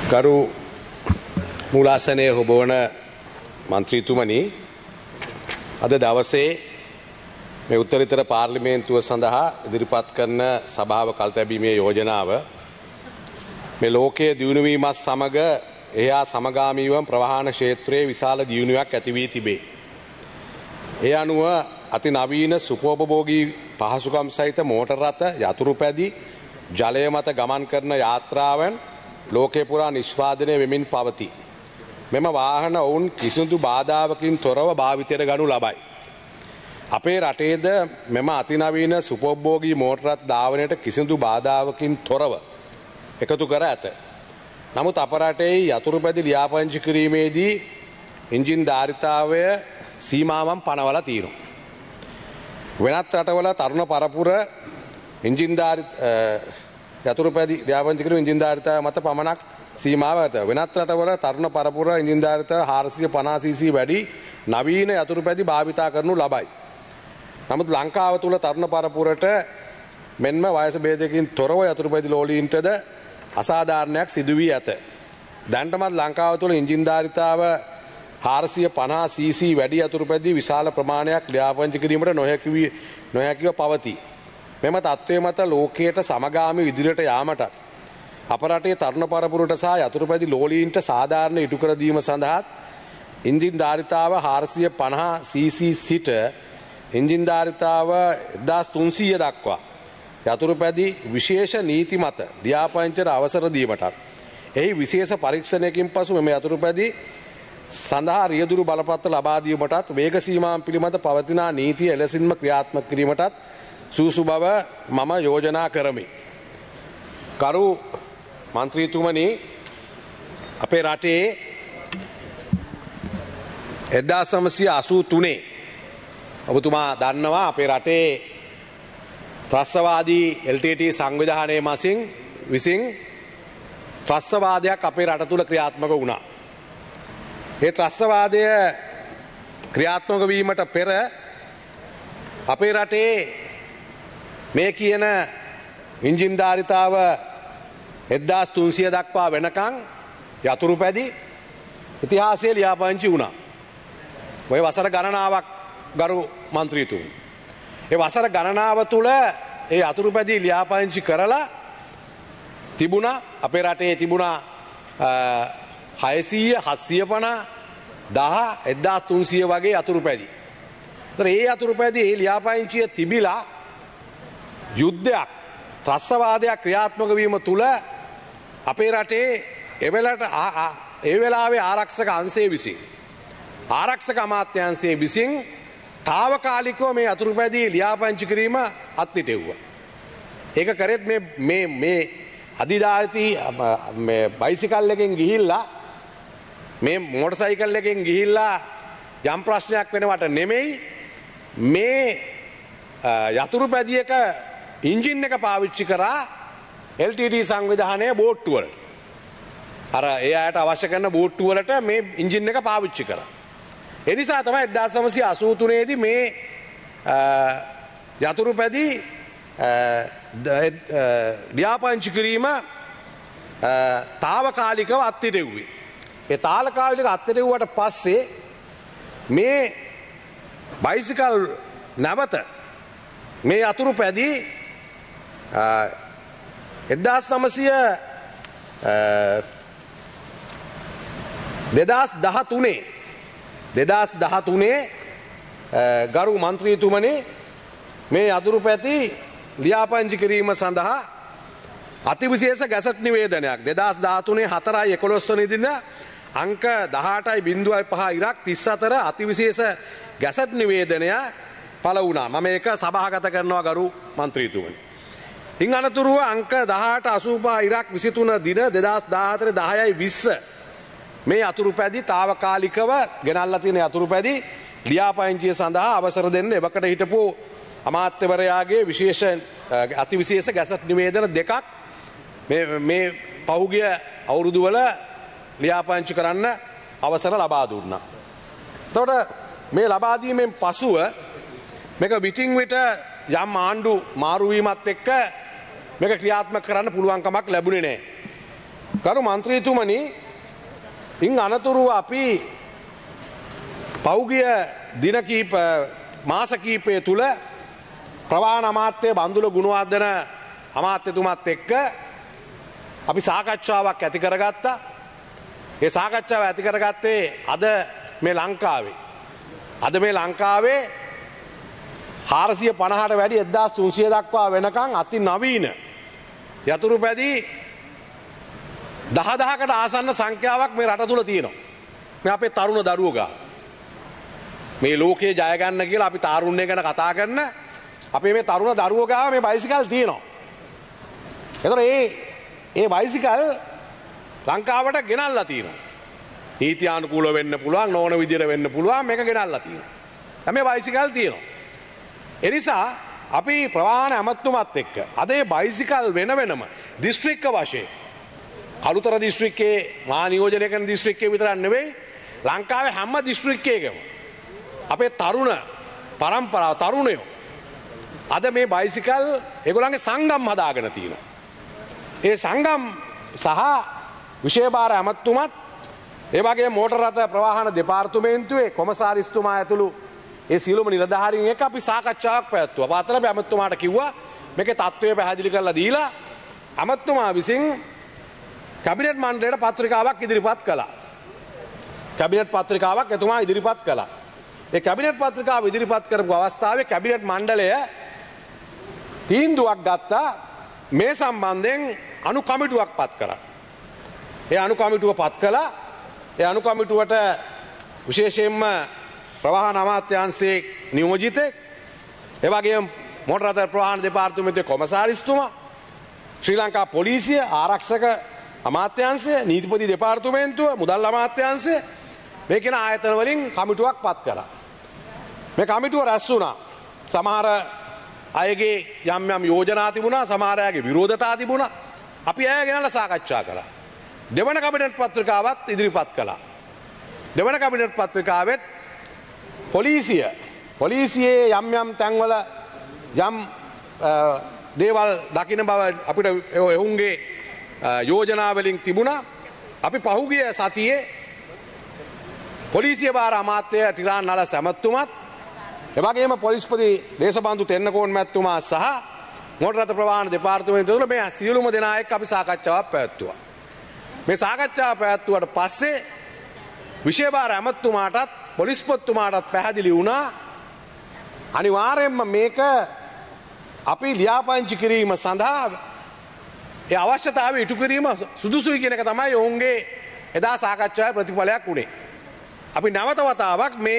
ගරු මූලාසනයේ ඔබවන මන්ත්‍රීතුමනි අද දවසේ මේ උත්තරීතර පාර්ලිමේන්තුව සඳහා ඉදිරිපත් කරන සභාව කල්තැබීමේ යෝජනාව මේ ලෝකයේ දියුණු වීමත් සමග එහා සමගාමීව ප්‍රවාහන ක්ෂේත්‍රයේ විශාල දියුණුවක් ඇති වී තිබේ. ඒ අනුව අති නවීන සුඛෝපභෝගී පහසුකම් සහිත මෝටර රථ යතුරු පැදි ජලය මත ගමන් කරන යාත්‍රාවන් ලෝකේ පුරා නිෂ්පාදනය වෙමින් පවතී. මෙම වාහන ඔවුන් කිසිදු බාධාවකින් තොරව භාවිතයට ගනු ලබයි. අපේ රටේද මෙම අතිනවීන සුඛෝපභෝගී මෝටර රථ ධාවනයට කිසිදු බාධාවකින් තොරව එකතු කර ඇත. නමුත් අප රටේ යතුරු පැදි ලියාපදිංචි කිරීමේදී එන්ජින් ධාරිතාවය සීමාවන් පනවලා තියෙනවා. වෙනත් රටවල තරුණ පරපුර එන්ජින් යතුරු පැදි ලියාපදිංචි කිරීම එන්ජින් ධාරිතාවය මත පමණක් සීමාව ඇත. වෙනත් රටවල තරුණ පරපුර එන්ජින් ධාරිතාව 450 cc වැඩි නවීන යතුරු පැදි භාවිතා කරනු ලබයි. නමුත් ලංකාව තුල තරුණ පරපුරට මෙන්ම වයස භේදයකින් තොරව යතුරු පැදි ලෝලීන්ටද අසාධාරණයක් සිදු වී ඇත. දැනටමත් ලංකාව තුළ එන්ජින් ධාරිතාව 450 cc වැඩි යතුරු පැදි විශාල ප්‍රමාණයක් ලියාපදිංචි කිරීමට නොහැකිව පවතී. මෙම තත්ත්වය මත ලෝකයට සමගාමීව ඉදිරියට යාමටත් අප රටේ තරුණ පරපුරට සහ යතුරු පැදි ලෝලීන්ට සාධාරණ ඉටු කර දීම සඳහා එන්ජින් ධාරිතාව 450 cc සිට එන්ජින් ධාරිතාව 1300 දක්වා යතුරු පැදි විශේෂ නීති මත ලියාපදිංචිට අවසර දීමටත් එහි විශේෂ පරීක්ෂණයකින් පසු මෙම යතුරු පැදි සඳහා රියදුරු බලපත්‍ර ලබා දීමටත් වේග සීමාවන් පිළිබඳ පවතින නීතිය එලෙසින්ම ක්‍රියාත්මක කිරීමටත් සූසු බව මම යෝජනා කරමි. කරු මන්ත්‍රීතුමනි, අපේ රටේ 1983 ඔබතුමා දන්නවා අපේ රටේ ත්‍රස්තවාදී LTT සංවිධානයේ විසින් ත්‍රස්තවාදයක් අපේ රට තුළ ක්‍රියාත්මක වුණා. ඒ ත්‍රස්තවාදය ක්‍රියාත්මක වීමට පෙර අපේ රටේ මේ කියන එන්ජින් ධාරිතාව 1300 දක්වා වෙනකන් යතුරු පැදි ඉතිහාසයේ ලියාපදිංචි වුණා. ඔය වසර ගණනාවක් ගරු මන්ත්‍රීතුමනි. ඒ වසර ගණනාව තුළ ඒ යතුරු පැදි ලියාපදිංචි කරලා තිබුණා. අපේ රටේ තිබුණා 600 750 1300 වගේ යතුරු පැදි. ඒතර ඒ යතුරු පැදි ඒ ලියාපදිංචිය තිබිලා යුද්ධයක් ත්‍රස්තවාදයක් ක්‍රියාත්මක වීම තුළ අපේ රටේ ඒ වෙලාවේ ආරක්ෂක අංශයේ විසින් ආරක්ෂක අමාත්‍යාංශයේ විසින් తాවකාලිකව මේ යතුරු පැදි ලියාපදිංචි කිරීම අත්හිටෙව්වා. ඒක කරෙත් මේ අධිධාරිතී මේ බයිසිකල් එකෙන් ගිහිල්ලා මේ මෝටර් සයිකල් එකෙන් ගිහිල්ලා යම් ප්‍රශ්නයක් වෙනවට නෙමෙයි මේ යතුරු පැදියක එන්ජින් එක පාවිච්චි කරා LTT සංවිධානයේ බෝට්ටු වලට. අර ඒ අයට අවශ්‍ය කරන බෝට්ටු වලට මේ එන්ජින් එක පාවිච්චි කරා. ඒ නිසා තමයි 1983 දී මේ යතුරු පැදි ලියාපදිංචි කිරීම తాවකාලිකව අත්හිටෙව්වේ. ඒ తాවකාලිකව අත්හිටෙව්වට පස්සේ මේ බයිසිකල් නැවත මේ යතුරු පැදි 2013 ගරු මන්ත්‍රීතුමනි මේ යතුරු පැදි ලියාපදිංචි කිරීම සඳහා අතිවිශේෂ ගැසට් නිවේදනයක් 2013 4/11 වෙනි දින අංක 18.05 ඉරක් 34 අතිවිශේෂ ගැසට් නිවේදනය පළ වුණා. මම ඒක සභාගත කරනවා ගරු මන්ත්‍රීතුමනි. ඉන් අනතුරුව අංක 18.85 ඉරක් 23 දින 2014 10/20 මේ යතුරු පැදි తాවකාලිකව ගෙනල්ලා තියෙන යතුරු පැදි ලියාපදිංචිය සඳහා අවසර දෙන්න එවකට හිටපු අමාත්‍යවරයාගේ විශේෂ අතිවිශේෂ ගැසට් නිවේදන දෙකක් මේ පහුගිය අවුරුදු වල ලියාපදිංචි කරන්න අවසර ලබා දුන්නා. එතකොට මේ ලබා දීමෙන් පසුව මේක විටින් විට යම් ආණ්ඩු මාරු වීමත් එක්ක මේක ක්‍රියාත්මක කරන්න පුළුවන්කමක් ලැබුණේ නැහැ. ගරු මන්ත්‍රීතුමනි ඉන් අනතුරුව අපි පෞගිය දින කීප මාස කීපය තුල ප්‍රවාහන අමාත්‍ය බන්දුල ගුණවර්ධන අමාත්‍යතුමත් එක්ක අපි සාකච්ඡාවක් ඇති කරගත්තා. ඒ සාකච්ඡාව ඇති කරගත්තේ අද මේ ලංකාවේ 450ට වැඩි 1300 දක්වා වෙනකන් අති නවීන යතුරු පැදි 10000කට ආසන්න සංඛ්‍යාවක් මේ රට තුල තියෙනවා. මේ අපේ තරුණ දරුවෝ ගා මේ ලෝකේ ජය ගන්න කියලා අපි තාරුණ්‍ය ගැන කතා කරන අපේ මේ තරුණ දරුවෝ ගාව මේ බයිසිකල් තියෙනවා. ඒතර ඒ බයිසිකල් ලංකාවට ගෙනල්ලා තියෙනවා. නීත්‍යානුකූල වෙන්න පුළුවන්, නොවන විදියට වෙන්න පුළුවන්, මේක ගෙනල්ලා තියෙනවා. දැන් මේ බයිසිකල් තියෙනවා. ඒ නිසා අපි ප්‍රවාහන ඇමතුමත් එක්ක අද මේ බයිසිකල් වෙනම දිස්ත්‍රික්ක වශයෙන් කළුතර දිස්ත්‍රික්කයේ මහා නියෝජනය කරන දිස්ත්‍රික්කයේ විතරක් නෙවෙයි ලංකාවේ හැම දිස්ත්‍රික්කයකම අපේ තරුණ පරම්පරාව තරුණයෝ අද මේ බයිසිකල් ඒගොල්ලන්ගේ සංගම් හදාගෙන තියෙනවා. ඒ සංගම් සහ විශේෂ ඇමතුමත් ඒ වගේ මෝටර රථ ප්‍රවාහන දෙපාර්තමේන්තුවේ කොමසාරිස්තුමා ඇතුළු ඒ සියලුම නිලධාරීන් එක්ක අපි සාකච්ඡාවක් පැවැත්තුවා. පාතල ඇමතුමාට කිව්වා මේකේ තත්ත්වය පැහැදිලි කරලා දීලා ඇමතුමා විසින් කැබිනට් මණ්ඩලයට පත්‍රිකාවක් ඉදිරිපත් කළා. කැබිනට් පත්‍රිකාවක් එතුමා ඉදිරිපත් කළා. ඒ කැබිනට් පත්‍රිකාව ඉදිරිපත් කරපු අවස්ථාවේ කැබිනට් මණ්ඩලය තීන්දුවක් ගත්තා මේ සම්බන්ධයෙන් අනු කමිටුවක් පත් කරා. ඒ අනු කමිටුව පත් කළා. ඒ අනු කමිටුවට විශේෂයෙන්ම ප්‍රවාහන අමාත්‍යාංශයේ නියෝජිතෙක්, ඒ වගේම මෝටර රථ ප්‍රවාහන දෙපාර්තමේන්තුවේ කොමසාරිස්තුමා, ශ්‍රී ලංකා පොලිසිය, ආරක්ෂක අමාත්‍යාංශය, නීතිපති දෙපාර්තමේන්තුව, මුදල් අමාත්‍යාංශය මේ කියන ආයතන වලින් කමිටුවක් පත් කළා. මේ කමිටුව රැස් වුණා. සමහර අයගේ යම් යෝජනා තිබුණා, සමහර අයගේ විරෝධතා තිබුණා. අපි අය ගැන සාකච්ඡා කළා. දෙවන කැබිනට් පත්‍රිකාවත් ඉදිරිපත් කළා. දෙවන කැබිනට් පත්‍රිකාවෙත් පොලිසියේ යම් තැන්වල යම් දේවල් දකින්න බව අපිට එවුන්ගේ යෝජනා වලින් තිබුණා. අපි පහුගිය සතියේ පොලිසිය භාර අමාත්‍ය ටිරාන් නලස් ඇමතුමත් එවැගේම පොලිස්පති දේශබන්දු තෙන්නකෝන් මැතිතුමා සහ මෝටර රථ ප්‍රවාහන දෙපාර්තමේන්තුව තුළ මේ සියලුම දෙනා එක්ක අපි සාකච්ඡාවක් පැවැත්තුවා. මේ සාකච්ඡාව පැවැත්වුවට පස්සේ විශේෂ භාර ඇමතුමාටත් පොලිස්පතිතුමාටත් පැහැදිලි වුණා අනිවාර්යයෙන්ම මේක අපි ලියාපදිංචි කිරීම සඳහා ඒ අවශ්‍යතාවය ඉටු කිරීම සුදුසුයි කියන එක තමයි ඔවුන්ගේ එදා සාකච්ඡාවේ ප්‍රතිඵලයක් වුණේ. අපි නැවත වතාවක් මේ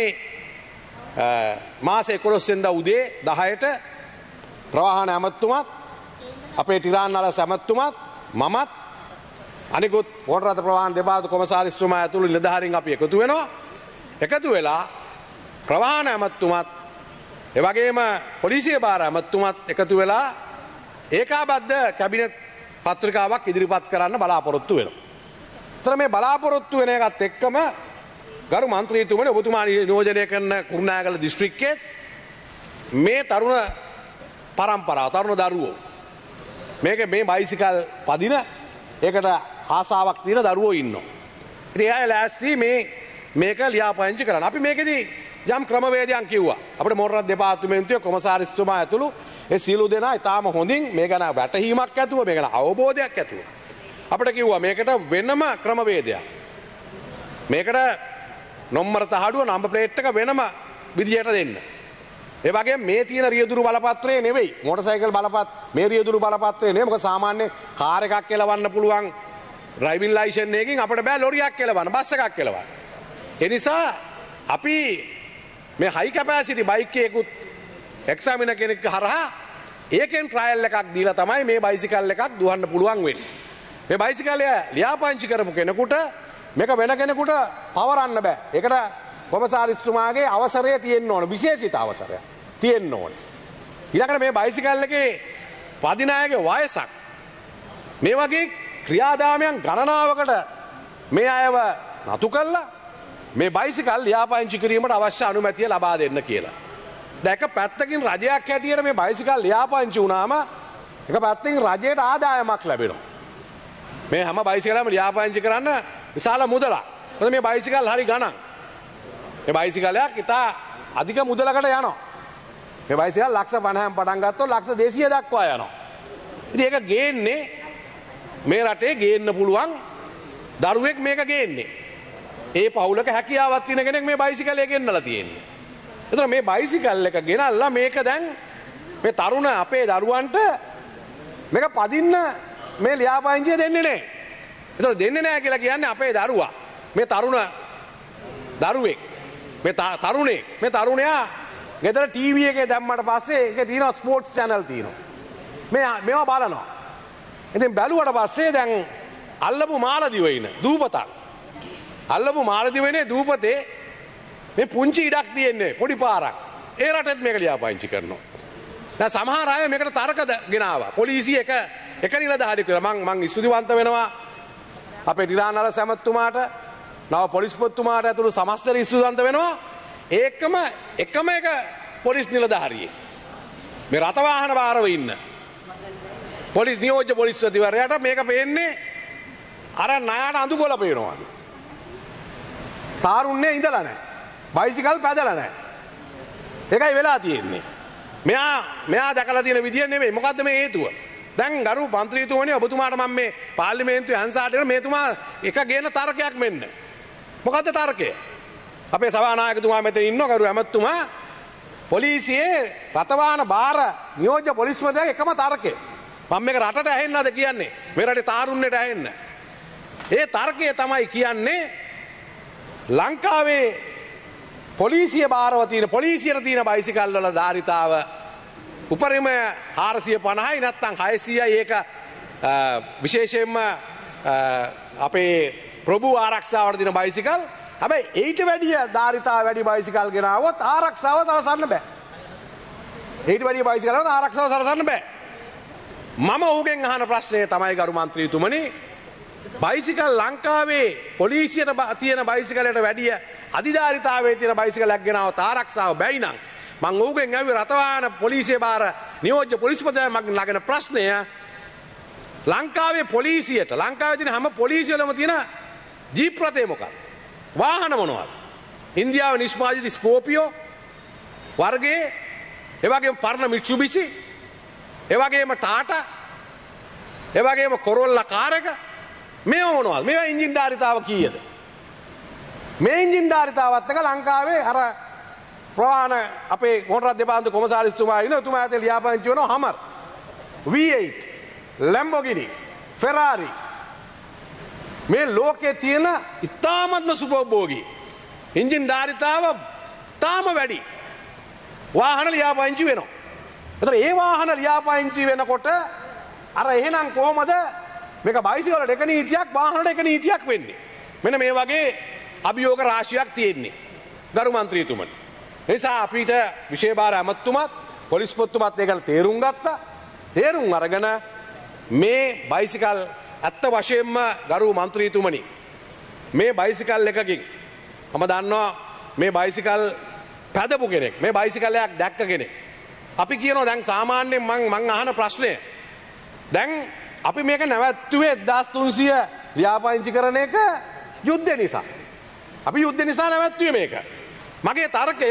මාස 11 වෙනිදා උදේ 10ට ප්‍රවාහන ඇමතුමත් අපේ ටිරාන් නලස් ඇමතුමත් මමත් අනිකුත් මෝටර රථ ප්‍රවාහන දෙපාර්තමේන්තු කොමසාරිස්තුමා ඇතුළු නිලධාරීන් අපි එකතු වෙනවා. එකතු වෙලා ප්‍රවාහන ඇමතුමත් ඒ වගේම පොලිසිය භාර ඇමතුමත් එකතු වෙලා ඒකාබද්ධ කැබිනට් පත්‍රිකාවක් ඉදිරිපත් කරන්න බලාපොරොත්තු වෙනවා. ඒතර මේ බලාපොරොත්තු වෙන එකත් එක්කම ගරු මන්ත්‍රීතුමනි ඔබතුමා නියෝජනය කරන කුරුණෑගල දිස්ත්‍රික්කයේ මේ තරුණ පරම්පරාව තරුණ දරුවෝ මේ බයිසිකල් පදින ඒකට ආසාවක් තියෙන දරුවෝ ඉන්නවා. ඉතින් එයා ලෑස්ති මේක ලියාපදිංචි කරන්න. අපි මේකෙදි යම් ක්‍රමවේදයක් කිව්වා. අපේ මෝටර රථ දෙපාර්තමේන්තුවේ කොමසාරිස්තුමා ඇතුළු ඒ සියලු දෙනා ඊටාම හොඳින් මේ ගැන වැටහීමක් ඇතුව මේ ගැන අවබෝධයක් ඇතුව අපිට කිව්වා මේකට වෙනම ක්‍රමවේදයක්. මේකට නම්බර තහඩුව නම්බර් ප්ලේට් එක වෙනම විදියට දෙන්න. ඒ වගේම මේ තියෙන රියදුරු බලපත්‍රය නෙවෙයි මෝටර් සයිකල් මේ රියදුරු බලපත්‍රය නෙවෙයි. මොකද සාමාන්‍ය කාර් එකක් කෙලවන්න පුළුවන් ඩ්‍රයිවිං ලයිසන් එකකින් අපිට බෑ ලොරියක් කෙලවන්න, බස් එකක් කෙලවන්න. ඒ නිසා අපි මේ හයි කැපැසිටි බයික් එකකුත් එක්සාමිනර් කෙනෙක් හරහා ඒකෙන් ට්‍රයල් එකක් දීලා තමයි මේ බයිසිකල් එකක් දුවන්න පුළුවන් වෙන්නේ. මේ බයිසිකලය ලියාපදිංචි කරපු කෙනෙකුට මේක වෙන කෙනෙකුට පවරන්න බෑ. ඒකට කොමසාරිස්තුමාගේ අවසරය තියෙන්න ඕන, විශේෂිත අවසරයක් තියෙන්න ඕනේ. ඊළඟට මේ බයිසිකල් එකේ පදින අයගේ වයසක් මේ වගේ ක්‍රියාදාමයන් ගණනාවකට මේ අයව නතු කළා මේ බයිසිකල් ලියාපදිංචි කිරීමට අවශ්‍ය අනුමැතිය ලබා දෙන්න කියලා. දැක පැත්තකින් රජයක් හැටියට මේ බයිසිකල් ලියාපදිංචි වුණාම එක පැත්තකින් රජයට ආදායමක් ලැබෙනවා. මේ හැම බයිසිකලම ලියාපදිංචි කරන්න විශාල මුදලක්. මොකද මේ බයිසිකල් හරි ගණන්. මේ බයිසිකලයක් ඉතා අධික මුදලකට යනවා. මේ බයිසිකල් ලක්ෂ 50න් පටන් ගත්තොත් ලක්ෂ 200 දක්වා යනවා. ඉතින් ඒක ගේන්නේ මේ රටේ ගේන්න පුළුවන් දරුවෙක් මේක ගේන්නේ. ඒ පවුලක හැකියාවක් තියෙන කෙනෙක් මේ බයිසිකලය ගෙන්නලා තියෙන්නේ. එතකොට මේ බයිසිකල් එක ගෙනල්ලා මේක දැන් මේ තරුණ අපේ දරුවන්ට මේක පදින්න මේ ලියාපදිංචිය දෙන්නේ නැහැ. එතකොට දෙන්නේ නැහැ කියලා කියන්නේ අපේ දරුවා මේ තරුණ දරුවෙක් මේ තරුණෙක් මේ තරුණයා ගෙදර ටීවී එකේ දැම්මට පස්සේ ඒකේ තියෙනවා ස්පෝර්ට්ස් channel තියෙනවා. මේවා බලනවා. ඉතින් බැලුවට පස්සේ දැන් අල්ලපු මාළදිවයින දූපතක්. අල්ලපු මාළදිවයිනේ දූපතේ මේ පුංචි ඉඩක් තියෙන්නේ පොඩි පාරක්. ඒ රටෙත් මේක ලියාපදිංචි කරනවා. දැන් සමහර අය මේකට තර්ක ගෙනාවා. පොලිසිය එක නිලධාරියෙක් කියලා මං ස්තුතිවන්ත වෙනවා අපේ ඩිලානල සැමතුමාට නව පොලිස්පතිතුමාට ඇතුළු සමස්තර ස්තුතිවන්ත වෙනවා. එකම එක පොලිස් නිලධාරියෙක් මේ රථවාහන භාරව ඉන්න පොලිස් නියෝජ්‍ය පොලිස්පතිවරයාට මේක පේන්නේ අර ණයට අඳුගොල පේනවා. තාරුන්නේ ඉඳලා නැහැ. බයිසිකල් පැදලා නැහැ. ඒකයි වෙලා තියෙන්නේ. මෙයා දැකලා තියෙන විදිය නෙමෙයි. මොකද්ද මේ හේතුව? දැන් ගරු මන්ත්‍රීතුමනි ඔබතුමාට මම මේ පාර්ලිමේන්තුවේ අංශාට මේතුමා එක ගේන තර්කයක් මෙන්න. මොකද්ද තර්කය? අපේ සභානායකතුමා මෙතන ඉන්නවා ගරු ඇමතුමා පොලිසියේ රථවාහන භාර නියෝජ්‍ය පොලිස්පතිගේ එකම තර්කය. මම මේක රටට ඇහෙන්නද කියන්නේ? මේ රටේ තාරුණ්‍යයට ඇහෙන්න. ඒ තර්කය තමයි කියන්නේ ලංකාවේ පොලිසිය භාරව තියෙන පොලිසියට තියෙන බයිසිකල් වල ධාරිතාව උපරිම 450යි නැත්නම් 600යි. ඒක විශේෂයෙන්ම අපේ ප්‍රභු ආරක්ෂාවට තියෙන බයිසිකල්. හැබැයි ඊට වැඩිය ධාරිතාව වැඩි බයිසිකල් ගෙනාවොත් ආරක්ෂාව සලසන්න බෑ. ඊට වැඩිය බයිසිකල් වලට ආරක්ෂාව සලසන්න බෑ. මම ඔහුගෙන් අහන ප්‍රශ්නය තමයි ගරු මන්ත්‍රීතුමනි බයිසිකල් ලංකාවේ පොලිසියට තියෙන බයිසිකලයට වැඩිය අධිධාරිතාවයේ තියෙන බයිසිකලයක් ගෙනාවොත් ආරක්ෂාව බැයි නම් මම ඔහුගෙන් ඇවි රථවාහන පොලිසිය භාර නියෝජ්‍ය පොලිස්පතිතුමා මගෙන් නගන ප්‍රශ්නය ලංකාවේ පොලිසියට ලංකාවේ තියෙන හැම පොලිසියලම තියෙන ජීප් රථය මොකක්ද? වාහන මොනවද? ඉන්දියාවේ නිෂ්පාදිත ස්කෝපියෝ වර්ගයේ ඒ වගේම පරණ මිට්සුබිසි ඒ වගේම ටාටා ඒ වගේම කොරොල්ලා කාර් එක මේව මොනවද? මේවා එන්ජින් ධාරිතාව කීයද? මේ එන්ජින් ධාරිතාවත් එක ලංකාවේ අර ප්‍රවාහන අපේ මොටර් දෙපාර්තමේන්තු කොමසාරිස්තුමා ඉන්න එතුමා ඇතේ ලියාපදිංචි වෙනවා Hummer V8 Lamborghini Ferrari මේ ලෝකේ තියෙන ඉතාමත්ම සුපභෝගී එන්ජින් ධාරිතාව තාම වැඩි වාහන ලියාපදිංචි වෙනවා. ඒතර ඒ වාහන ලියාපදිංචි වෙනකොට අර එහෙනම් කොහමද මේක බයිසිකලට එක නීතියක් වාහනට එක නීතියක් වෙන්නේ? මෙන්න මේ වගේ අභියෝග රාශියක් තියෙන්නේ ගරු මන්ත්‍රීතුමනි. නිසා අපිට විශේෂ භාර ඇමතුමත් පොලිස්පතිතුමත් ඒකට තේරුම් ගත්තා. තේරුම් අරගෙන මේ බයිසිකල් ඇත්ත වශයෙන්ම ගරු මන්ත්‍රීතුමනි මේ බයිසිකල් එකකින් මම දන්නවා මේ බයිසිකල් පැදපු කෙනෙක් මේ බයිසිකලයක් දැක්ක කෙනෙක්. අපි කියනවා දැන් සාමාන්‍යයෙන් මං අහන ප්‍රශ්නය දැන් අපි මේක නැවැත්තුවේ 1300 ලියාපදිංචි කරන එක යුද්ධ නිසා. අපි යුද්ධ නිසා නැවැත්තුවේ මේක. මගේ තර්කය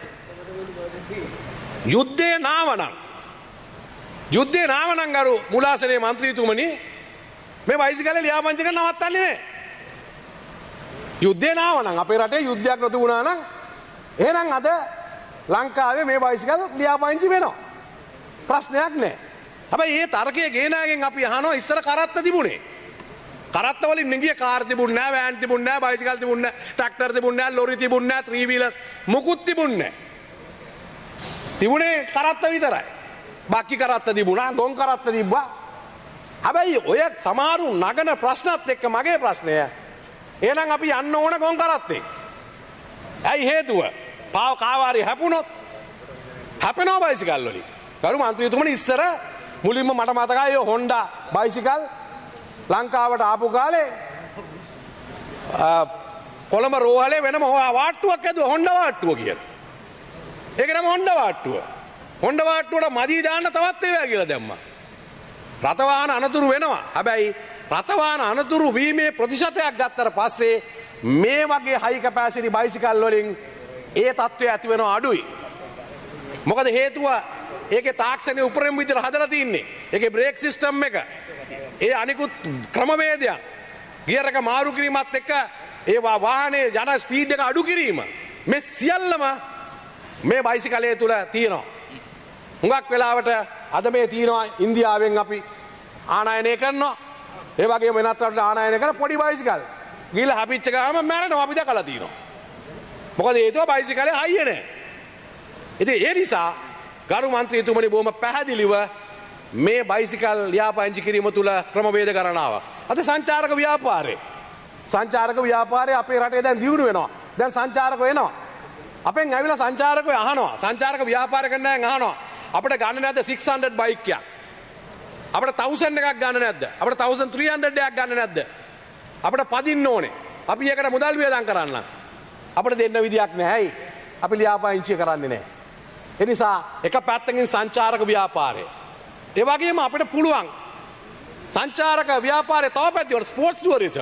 යුද්ධේ නාවනම් ගරු මුලාසනේ මන්ත්‍රීතුමනි මේ බයිසිකලේ ලියාපදිංචි කරන නවත්තන්නේ නැහැ. යුද්ධේ නාවනම් අපේ රටේ යුද්ධයක් නතු වුණා නම් එහෙනම් අද ලංකාවේ මේ බයිසිකල් ලියාපදිංචි වෙනවා. ප්‍රශ්නයක් නැහැ. හැබැයි මේ තර්කයේ ගේනාගෙන් අපි අහනවා ඉස්සර කරත්ත තිබුණේ. කරත්ත වලින් නිගිය කාර් තිබුණ නැහැ, වෑන් තිබුණ නැහැ, බයිසිකල් තිබුණ නැහැ, ට්‍රැක්ටර් තිබුණ නැහැ, ලොරි තිබුණ නැහැ, 3 wheelers මුකුත් තිබුණ නැහැ. තිබුණේ කරත්ත විතරයි. බක්කි කරත්ත තිබුණා, ගොන් කරත්ත තිබ්බා. හැබැයි ඔය සමහරු නගන ප්‍රශ්නත් එක්ක මගේ ප්‍රශ්නය එහෙනම් අපි යන්න ඕන ගොන් කරත්තේ. ඇයි හේතුව? කාවාරි හැපුණොත් හැපෙනවා බයිසිකල් වලින්. ගරු මන්ත්‍රීතුමනි ඉස්සර මුලින්ම මට මතකයි ඔය හොන්ඩා බයිසිකල් ලංකාවට ආපු කාලේ කොළඹ රෝහලේ වෙනම වාට්ටුවක් ඇදුවා හොන්ඩා වාට්ටුව කියලා. ඒක නම හොන්ඩා වාට්ටුව. හොන්ඩා වාට්ටුවට මදී දාන්න තවත් ඒවා කියලා දැම්මා. රථවාහන අනතුරු වෙනවා. හැබැයි රථවාහන අනතුරු වීමේ ප්‍රතිශතයක් ගත්තට පස්සේ මේ වගේ හයි කැපැසිටි බයිසිකල් වලින් ඒ තත්ත්වය ඇති වෙනවා අඩුයි. මොකද හේතුව ඒකේ තාක්ෂණය උපරිම විදිහට හදලා තින්නේ. ඒකේ බ්‍රේක් සිස්ටම් එක. ඒ අනිකුත් ක්‍රමවේදයන් ගියර් එක මාරු කිරීමත් එක්ක ඒ වාහනේ යන ස්පීඩ් එක අඩු කිරීම මේ සියල්ලම මේ බයිසිකලයේ තුල තියෙනවා. හුඟක් වෙලාවට අද මේ තියෙනවා ඉන්දියාවෙන් අපි ආනයනය කරනවා. ඒ වගේම වෙනත් රටවල ආනයනය කරන පොඩි බයිසිකල්. ගිහලා හැපිච්ච ගාම මැරෙනවා අපි දැකලා තියෙනවා. මොකද හේතුව බයිසිකලේ හයිය නැහැ. ඉතින් ඒ නිසා ගරු මන්ත්‍රීතුමනි බොහොම පැහැදිලිව මේ බයිසිකල් ලියාපදිංචි කිරීම තුල ක්‍රමවේද ගණනාවක්. අද සංචාරක ව්‍යාපාරය අපේ රටේ දැන් දියුණු වෙනවා. දැන් සංචාරක වෙනවා. අපෙන් ඇවිල්ලා සංචාරකව අහනවා. සංචාරක ව්‍යාපාර කරන අය අහනවා. අපිට ගන්න නැද්ද 600 බයික් එකක්? අපිට 1000 එකක් ගන්න නැද්ද? අපිට 1300 එකක් ගන්න නැද්ද? අපිට පදින්න ඕනේ. අපි ඒකට මුදල් වියදම් කරන්න. අපිට දෙන්න විදියක් නැහැ. අපි ලියාපදිංචි කරන්නේ නැහැ. ඒ නිසා එක පැත්තකින් සංචාරක ව්‍යාපාරය. ඒ වගේම අපිට පුළුවන් සංචාරක ව්‍යාපාරය තව පැත්තකට ස්පෝර්ට්ස් ටුවරිසම්.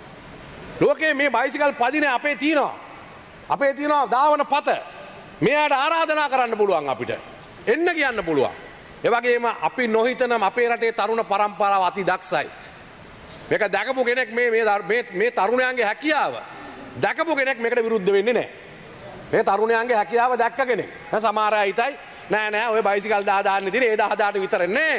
ලෝකයේ මේ බයිසිකල් පදින අපේ තියෙනවා. අපේ තියෙනවා ධාවන පත. මෙයාට ආරාධනා කරන්න පුළුවන් අපිට. එන්න කියන්න පුළුවන්. ඒ වගේම අපි නොහිතනම් අපේ රටේ තරුණ පරම්පරාව අති දක්ෂයි. මේක දැකපු කෙනෙක් මේ තරුණයන්ගේ හැකියාව දැකපු කෙනෙක් මේකට විරුද්ධ වෙන්නේ නැහැ. මේ තරුණයන්ගේ හැකියාව දැක්ක කෙනෙක්. සමහර අය හිතයි නෑ ඔය බයිසිකල් දාන්න තියෙන ඒ 10,000ට විතර නෑ.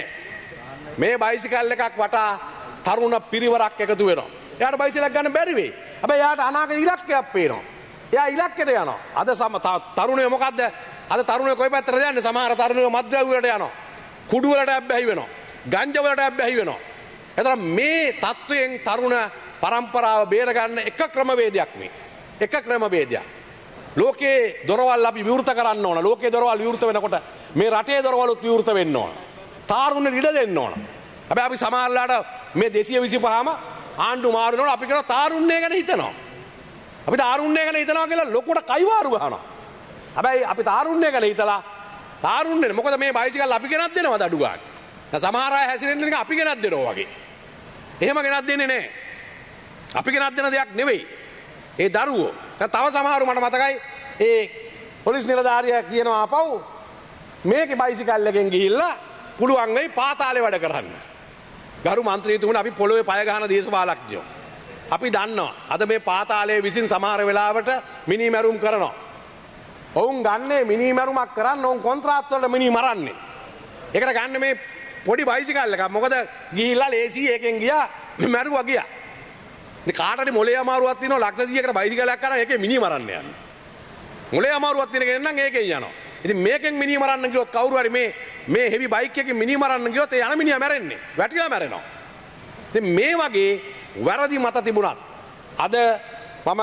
මේ බයිසිකල් එකක් වටා තරුණ පිරිවරක් එකතු වෙනවා. එයාට බයිසිකලක් ගන්න බැරි වෙයි. හැබැයි එයාට අනාගත ඉලක්කයක් පේනවා. එයා ඉලක්කයට යනවා. අද තරුණයෝ මොකද්ද? අද තරුණයෝ කොයි පැත්තටද යන්නේ? සමහර තරුණයෝ මත්ද්‍රව්‍ය වලට යනවා. කුඩු වලට ඇබ්බැහි වෙනවා. ගංජා වලට ඇබ්බැහි වෙනවා. එතන මේ තත්වයෙන් තරුණ පරම්පරාව බේර ගන්න එක ක්‍රමවේදයක් මේ. එක ක්‍රමවේදයක්. ලෝකයේ දොරවල් අපි විවෘත කරන්න ඕන. ලෝකයේ දොරවල් විවෘත වෙනකොට මේ රටේ දොරවලුත් විවෘත වෙන්න ඕන. තාරුණ්‍ය ඉඩ දෙන්න ඕන. හැබැයි අපි සමහරලාට මේ 225ම ආණ්ඩු මාරු වෙනකොට අපි කරන තාරුණ්‍ය ගැන හිතනවා. අපි තාරුණ්‍ය ගැන හිතනවා කියලා ලොකුට කයිවාරු ගහනවා. හැබැයි අපි තාරුණ්‍ය ගැන හිතලා තාරුණ්‍ය මොකද මේ බයිසිකල් අපි ගෙනත් දෙනවද අඩු ගන්න. දැන් සමහර අය හැසිරෙන්නේ නිකන් අපි ගෙනත් දෙනවා වගේ. එහෙම ගෙනත් දෙන්නේ නැහැ. අපි ගෙනත් දෙන දෙයක් නෙවෙයි. ඒ දරුවෝ. තව සමහරු මට මතකයි ඒ පොලිස් නිලධාරියා කියනවා ආපහු මේකේ බයිසිකල් එකෙන් ගිහිල්ලා පුළුවන් වෙයි පාතාලේ වැඩ කරන්න. ගරු මන්ත්‍රීතුමනි අපි පොළොවේ පය ගහන දේශපාලඥයෝ. අපි දන්නවා අද මේ පාතාලයේ විසින් සමහර වෙලාවට මිනිමැරුම් කරනවා. ඔවුන් ගන්නේ මිනිමැරුමක් කරන්න ඔවුන් කොන්ත්‍රාත් වලට මිනි මරන්නේ. ඒකට ගන්න මේ පොඩි බයිසිකල් එකක්. මොකද ගිහිල්ලා ලේසි එකෙන් ගියා මැරුවා ගියා. ඉතින් කාටරි මොලේ අමාරුවක් තියෙනවා ලක්ෂ 100කට බයිසිකලයක් කරන් ඒකේ මිනි මරන්න යන්නේ. මොලේ අමාරුවක් තියෙන කෙනෙක් නම් ඒකෙන් යනවා. ඉතින් මේකෙන් මිනි මරන්න ගියොත් කවුරු හරි මේ හෙවි බයික් එකකින් මිනි මරන්න ගියොත් ඒ යන මිනිහා මැරෙන්නේ. වැටිලා මැරෙනවා. ඉතින් මේ වගේ වැරදි මත තිබුණත් අද මම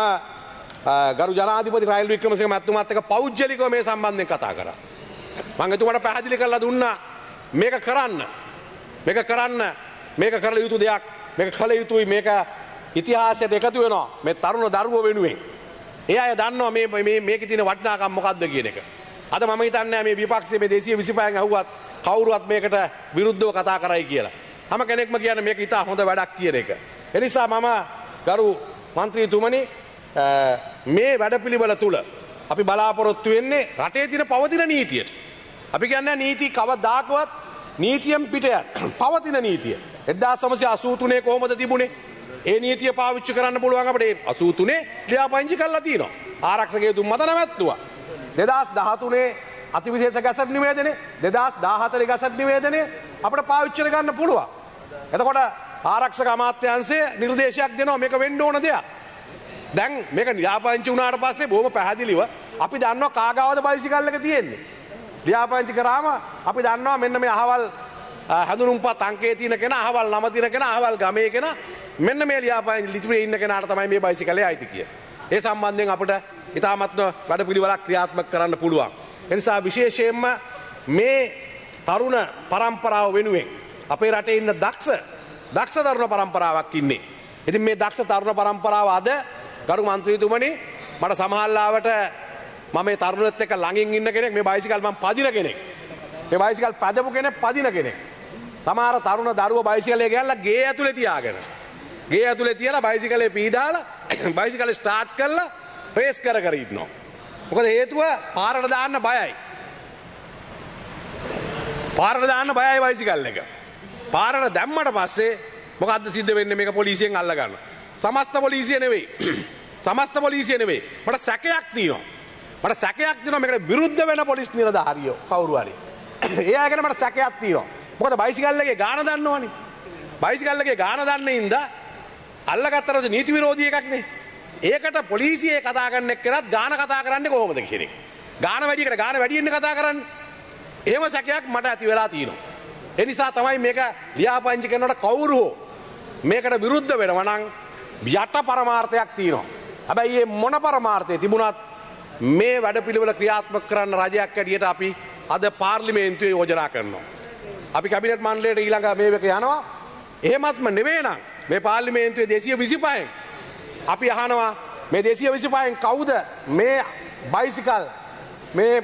ගරු ජනාධිපති රනිල් වික්‍රමසිංහ මැතිතුමාත් එක්ක පෞද්ගලිකව මේ සම්බන්ධයෙන් කතා කරා. මම එතුමාට පැහැදිලි කරලා දුන්නා මේක කරන්න. මේක කරලා යුතු දෙයක්. මේක කළ යුතුයි. මේක ඉතිහාසයට එකතු වෙනවා මේ තරුණ දරුවෝ වෙනුවෙන්. ඒ අය දන්නවා මේකේ තියෙන වටිනාකම මොකක්ද කියන එක. අද මම හිතන්නේ මේ විපක්ෂයේ මේ 225න් අහුවත් කවුරුවත් මේකට විරුද්ධව කතා කරයි කියලා. හැම කෙනෙක්ම කියන්නේ මේක ඉතා හොඳ වැඩක් කියන එක. ඒ නිසා මම ගරු මන්ත්‍රීතුමනි මේ වැඩපිළිවෙල තුල අපි බලාපොරොත්තු වෙන්නේ රටේ තියෙන පවතින නීතියට. අපි කියන්නේ නීති කවදාකවත් නීතියෙන් පිට යන පවතින නීතිය. 1983 කොහොමද තිබුණේ? ඒ නීතිය පාවිච්චි කරන්න පුළුවන් අපිට 83 ලියාපදිංචි කරලා තියෙනවා. ආරක්ෂකයේ තුන් මත නැවැත්තුවා. 2013 අතිවිශේෂ ගැසට් නිවේදනය 2014 ගැසට් නිවේදනය අපිට පාවිච්චි කරගන්න පුළුවන්. එතකොට ආරක්ෂක අමාත්‍යාංශය නිර්දේශයක් දෙනවා මේක වෙන්න ඕන දෙයක්. දැන් මේක ලියාපදිංචි වුණාට පස්සේ බොහොම පැහැදිලිව අපි දන්නවා කාගාවද බයිසිකල් එක තියෙන්නේ. ලියාපදිංචි කරාම අපි දන්නවා මෙන්න මේ අහවල් හැඳුනුම්පත් අංකයේ තියෙන කෙනා අහවල් නම තියෙන කෙනා අහවල් ගමේ කෙනා මෙන්න මේ ලියාපදිංචි ලිපියේ ඉන්න කෙනාට තමයි මේ බයිසිකලේ අයිති කිය. ඒ සම්බන්ධයෙන් අපිට ඉතාමත්ම වැඩපිළිවෙලක් ක්‍රියාත්මක කරන්න පුළුවන්. ඒ නිසා විශේෂයෙන්ම මේ තරුණ පරම්පරාව වෙනුවෙන් අපේ රටේ ඉන්න දක්ෂ තරුණ පරම්පරාවක් ඉන්නේ. ඉතින් මේ දක්ෂ තරුණ පරම්පරාව අද ගරු මන්ත්‍රීතුමනි මට සමහරලාවට මම මේ තරුණත් එක්ක ළඟින් ඉන්න කෙනෙක් මේ බයිසිකල් මම පදින කෙනෙක්. මේ බයිසිකල් පදපු කෙනෙක් පදින කෙනෙක්. සමහර තරුණ දරුවෝ බයිසිකලේ ගිහලා ගේ ඇතුලේ තියාගෙන. ගේ ඇතුලේ තියලා බයිසිකලේ පීදාලා බයිසිකලේ ස්ටාර්ට් කරලා රේස් කර කර ඉන්නවා. මොකද හේතුව පාරට දාන්න බයයි. පාරට දාන්න බයයි බයිසිකල් එක. පාරට දැම්මට පස්සේ මොකද්ද සිද්ධ වෙන්නේ? මේක පොලිසියෙන් අල්ල ගන්නවා. සමස්ත පොලිසිය නෙවෙයි. සමස්ත පොලිසිය නෙවෙයි. මට සැකයක් තියෙනවා. මට සැකයක් තියෙනවා මේකට විරුද්ධ වෙන පොලිස් නිලධාරියෝ කවුරු හරි. ඒ අය ගැන මට සැකයක් තියෙනවා. මොකද බයිසිකල් එකේ ගාන දන්නවනේ. බයිසිකල් එකේ ගාන දන්නේ ඉඳා අල්ලගත්තට නීති විරෝධී එකක් නේ. ඒකට පොලිසියේ කතා කරන එක්කනත් ගාන කතා කරන්නේ කොහොමද කියන එක. ගාන වැඩි එකට ගාන වැඩි වෙන්න කතා කරන්නේ. එහෙම සැකයක් මට ඇති වෙලා තියෙනවා. ඒ නිසා තමයි මේක ලියාපදිංචි කරනකොට කවුරු හෝ මේකට විරුද්ධ වෙනවා නම් යට පරමාර්ථයක් තියෙනවා. හැබැයි මේ මොන පරමාර්ථය තිබුණත් මේ වැඩපිළිවෙල ක්‍රියාත්මක කරන්න රජයක් ඇටියට අපි අද පාර්ලිමේන්තුවේ යෝජනා කරනවා. අපි කැබිනට් මණ්ඩලයට ඊළඟ මේක යනවා. එහෙමත්ම නෙවෙයි නම් මේ පාර්ලිමේන්තුවේ 225න් අපි අහනවා මේ 225න් කවුද මේ බයිසිකල් මේ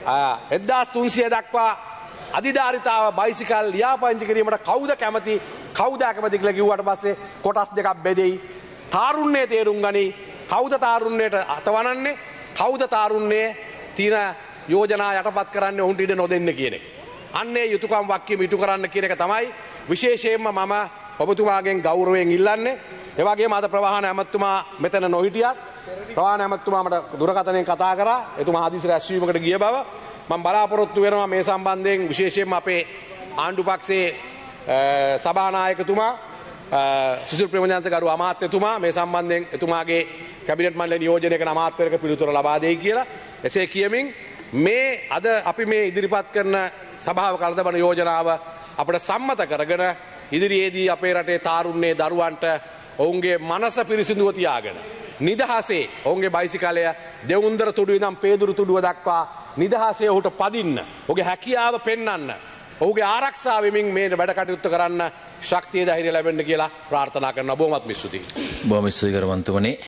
1300 දක්වා අධිධාරිතාව බයිසිකල් ලියාපදිංචි කිරීමට කවුද කැමති කවුද අකමැති කියලා කිව්වට පස්සේ කොටස් දෙකක් බෙදෙයි. තාරුණ්‍යය තේරුම් ගනි. කවුද තාරුණ්‍යයට අතවනන්නේ? කවුද තාරුණ්‍යයේ තියෙන යෝජනා යටපත් කරන්නේ ඔවුන්ට ඉඩ නොදෙන්න කියන එක. අන්නේ යුතුයකම් වක්කීම ඉටු කරන්න කියන එක තමයි විශේෂයෙන්ම මම ඔබතුමාගෙන් ගෞරවයෙන් ඉල්ලන්නේ. ඒ වගේම අද ප්‍රවාහන ඇමතුමා මෙතන නොහිටියත් ප්‍රවාහන ඇමතුමා මට දුරකථනයෙන් කතා කරා. එතුමා හදිසි රැස්වීමකට ගිය බව මම බලාපොරොත්තු වෙනවා. මේ සම්බන්ධයෙන් විශේෂයෙන්ම අපේ ආණ්ඩු පක්ෂයේ සභානායකතුමා සුසිල් ප්‍රේමජාන්ත ගරු අමාත්‍යතුමා මේ සම්බන්ධයෙන් එතුමාගේ කැබිනට් මණ්ඩල නියෝජනයක අමාත්‍යවරයෙක් පිළිතුර ලබා දෙයි කියලා එසේ කියමින් මේ අද අපි මේ ඉදිරිපත් කරන සභාව කළතබන යෝජනාව අපිට සම්මත කරගෙන ඉදිරියේදී අපේ රටේ තාරුණ්‍යයේ දරුවන්ට ඔවුන්ගේ මනස පිරිසිදුව තියාගෙන නිදහසේ ඔවුන්ගේ බයිසිකලය දෙවුන්දර තුඩුවේ ඉඳන් පේදුරු තුඩුව දක්වා නිදහසේ ඔහුට පදින්න ඔහුගේ හැකියාව පෙන්වන්න ඔහුගේ ආරක්ෂාව වෙමින් මේ වැඩ කටයුතු කරන්න ශක්තිය ධෛර්යය ලැබෙන්න කියලා ප්‍රාර්ථනා කරනවා. බොහොමත් ස්තුතියි. බොහොම ස්තුතියි කරවන්තුමනි.